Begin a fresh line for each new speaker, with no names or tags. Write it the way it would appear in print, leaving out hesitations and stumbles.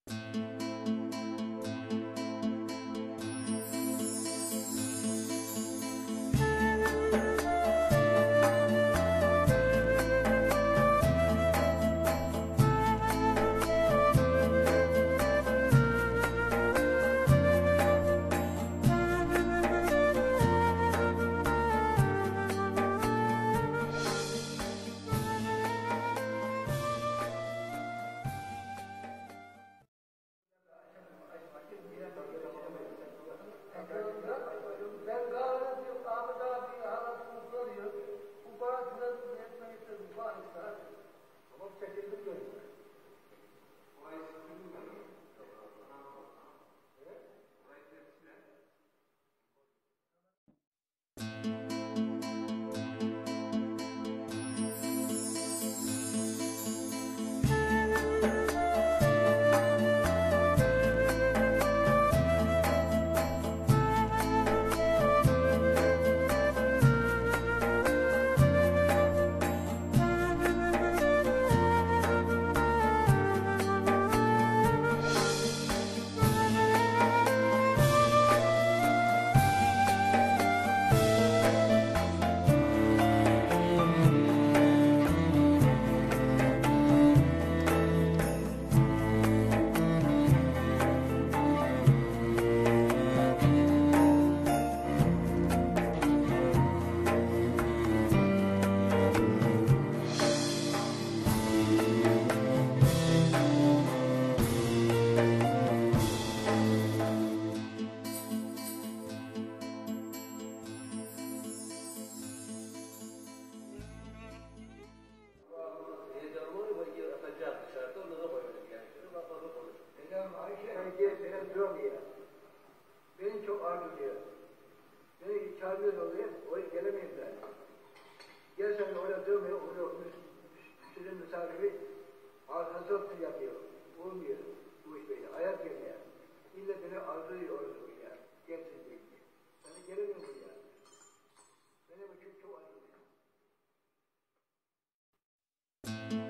Beni çok ağrıyor. Beni çağırıyor oluyor, oraya gelemeyim ben. Gel sen de oraya dövmeye, oraya sizin misafiri hasatı yapıyor. Olmuyor bu iş böyle, ayak yerine. İlle beni arzuyor orası ya. Gelsin diye. Ben de gelemiyorum buraya. Beni bu çok ağrıyor.